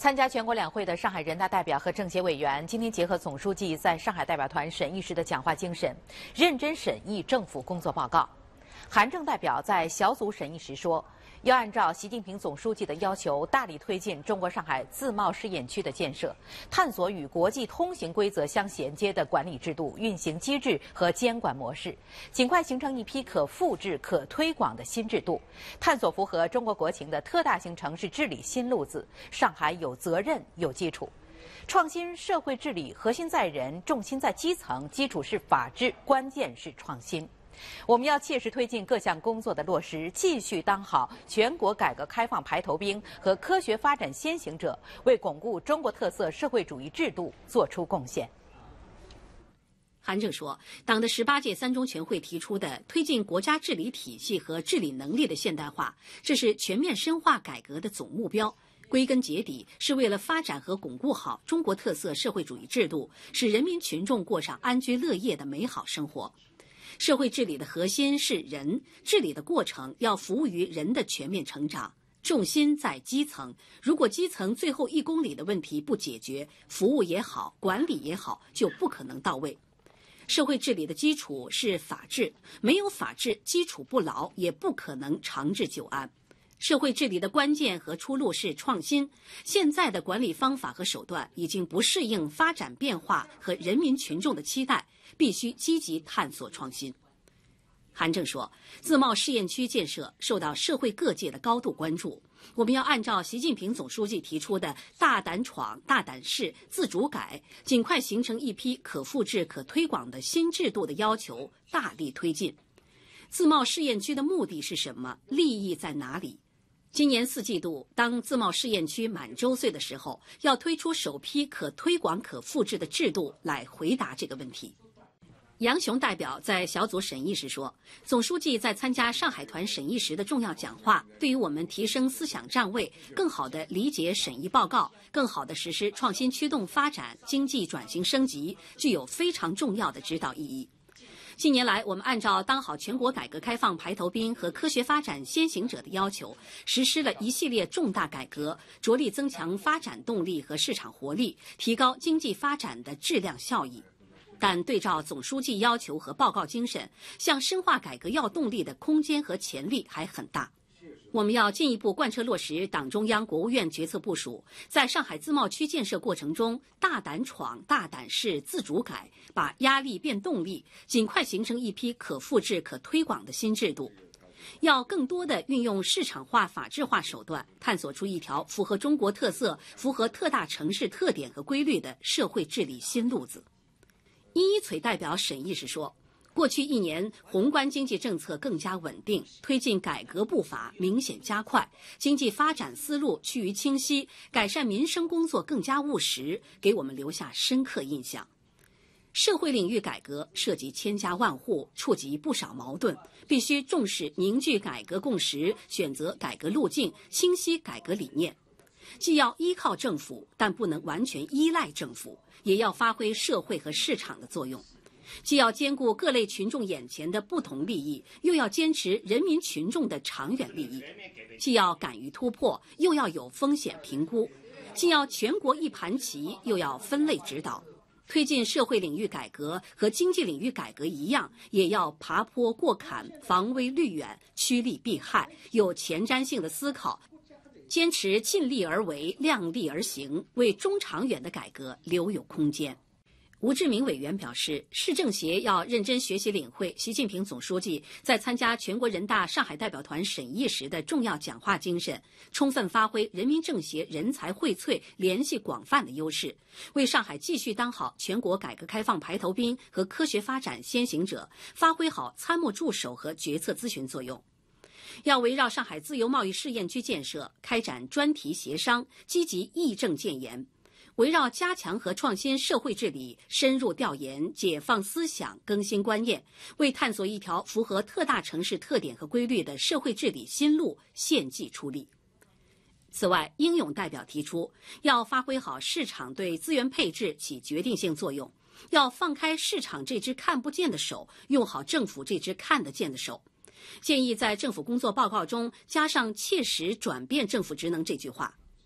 参加全国两会的上海人大代表和政协委员今天结合总书记在上海代表团审议时的讲话精神，认真审议政府工作报告。韩正代表在小组审议时说，要按照习近平总书记的要求，大力推进中国上海自贸试验区的建设，探索与国际通行规则相衔接的管理制度、运行机制和监管模式，尽快形成一批可复制、可推广的新制度，探索符合中国国情的特大型城市治理新路子。上海有责任、有基础。创新社会治理核心在人，重心在基层，基础是法治，关键是创新。我们要切实推进各项工作的落实，继续当好全国改革开放排头兵和科学发展先行者，为巩固中国特色社会主义制度作出贡献。 韩正说，党的18届三中全会提出的推进国家治理体系和治理能力的现代化，这是全面深化改革的总目标。归根结底，是为了发展和巩固好中国特色社会主义制度，使人民群众过上安居乐业的美好生活。社会治理的核心是人，治理的过程要服务于人的全面成长，重心在基层。如果基层最后1公里的问题不解决，服务也好，管理也好，就不可能到位。社会治理的基础是法治，没有法治，基础不牢，也不可能长治久安。社会治理的关键和出路是创新。现在的管理方法和手段已经不适应发展变化和人民群众的期待，必须积极探索创新。韩正说，自贸试验区建设受到社会各界的高度关注，我们要按照习近平总书记提出的大胆闯、大胆试、自主改，尽快形成一批可复制、可推广的新制度的要求，大力推进。自贸试验区的目的是什么？利益在哪里？今年4季度，当自贸试验区满周岁的时候，要推出首批可推广、可复制的制度来回答这个问题。杨雄代表在小组审议时说，总书记在参加上海团审议时的重要讲话，对于我们提升思想站位，更好地理解审议报告，更好地实施创新驱动发展、经济转型升级，具有非常重要的指导意义。近年来，我们按照当好全国改革开放排头兵和科学发展先行者的要求，实施了一系列重大改革，着力增强发展动力和市场活力，提高经济发展的质量效益。但对照总书记要求和报告精神，向深化改革要动力的空间和潜力还很大。我们要进一步贯彻落实党中央、国务院决策部署，在上海自贸区建设过程中，大胆闯、大胆试、自主改，把压力变动力，尽快形成一批可复制、可推广的新制度。要更多地运用市场化、法治化手段，探索出一条符合中国特色、符合特大城市特点和规律的社会治理新路子。殷一璀代表审议时说，过去1年，宏观经济政策更加稳定，推进改革步伐明显加快，经济发展思路趋于清晰，改善民生工作更加务实，给我们留下深刻印象。社会领域改革涉及千家万户，触及不少矛盾，必须重视凝聚改革共识，选择改革路径，清晰改革理念。既要依靠政府，但不能完全依赖政府，也要发挥社会和市场的作用。既要兼顾各类群众眼前的不同利益，又要坚持人民群众的长远利益；既要敢于突破，又要有风险评估；既要全国一盘棋，又要分类指导。推进社会领域改革和经济领域改革一样，也要爬坡过坎，防微虑远，趋利避害，有前瞻性的思考，坚持尽力而为、量力而行，为中长远的改革留有空间。吴志明委员表示，市政协要认真学习领会习近平总书记在参加全国人大上海代表团审议时的重要讲话精神，充分发挥人民政协人才荟萃、联系广泛的优势，为上海继续当好全国改革开放排头兵和科学发展先行者，发挥好参谋助手和决策咨询作用。要围绕上海自由贸易试验区建设开展专题协商，积极议政建言，围绕加强和创新社会治理，深入调研，解放思想，更新观念，为探索一条符合特大城市特点和规律的社会治理新路献计出力。此外，英勇代表提出，要发挥好市场对资源配置起决定性作用，要放开市场这只看不见的手，用好政府这只看得见的手。建议在政府工作报告中加上切实转变政府职能这句话。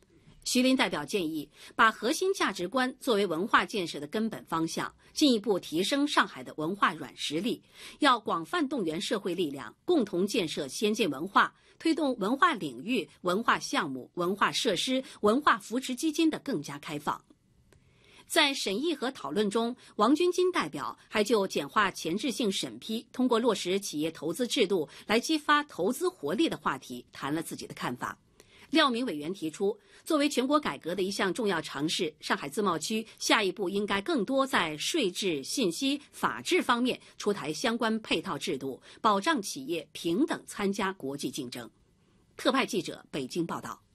徐林代表建议，把核心价值观作为文化建设的根本方向，进一步提升上海的文化软实力。要广泛动员社会力量，共同建设先进文化，推动文化领域、文化项目、文化设施、文化扶持基金的更加开放。在审议和讨论中，王军金代表还就简化前置性审批、通过落实企业投资制度来激发投资活力的话题谈了自己的看法。廖明委员提出，作为全国改革的一项重要尝试，上海自贸区下一步应该更多在税制、信息、法治方面出台相关配套制度，保障企业平等参加国际竞争。特派记者北京报道。